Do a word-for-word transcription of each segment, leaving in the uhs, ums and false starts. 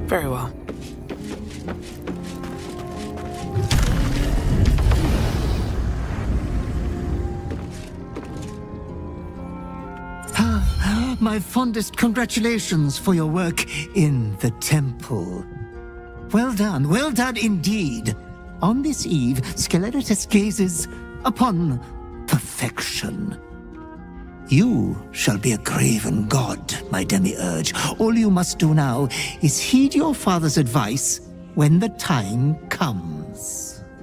Very well. My fondest congratulations for your work in the temple. Well done, well done indeed. On this eve, Skeleritas gazes upon perfection. You shall be a graven god, my demiurge. All you must do now is heed your father's advice when the time comes.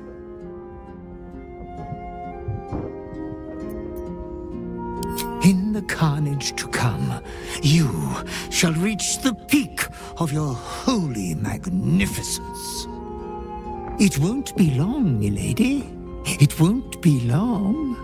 In the carnage to come, you shall reach the peak of your holy magnificence. It won't be long, milady. It won't be long.